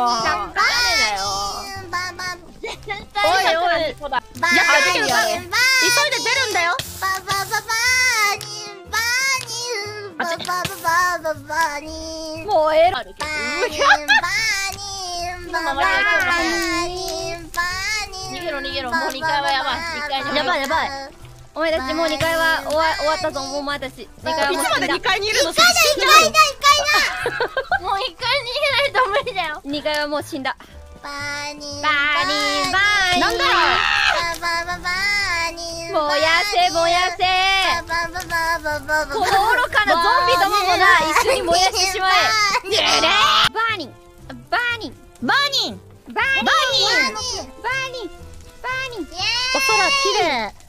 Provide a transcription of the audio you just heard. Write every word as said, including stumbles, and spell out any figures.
誰だよ。おいおい。やってみるよ。急いで出るんだよ。 ババババーニンバーニンバババババーニン。 もうええろ。 バーニンバーニンバババーニンバーニン。 逃げろ逃げろ。もうにかいはやばい。にかいやばいやばい。お前たちもうにかいは終わ終わったぞ。もうお前たちにかいはもう死んだ。 にかいにいるの。 いかいだいかいだいかもう一回逃げないと無理だよ。 にかいはもう死んだ。 バーニンバーニンバーニン。なんだろう。ババババーニン。 燃やせ燃やせ。 ババババババ。 この愚かなゾンビどももな、一緒に燃やしてしまえ。バーニンバーニンバーニンバーニンバーニンバーニンバーニン。 お空綺麗。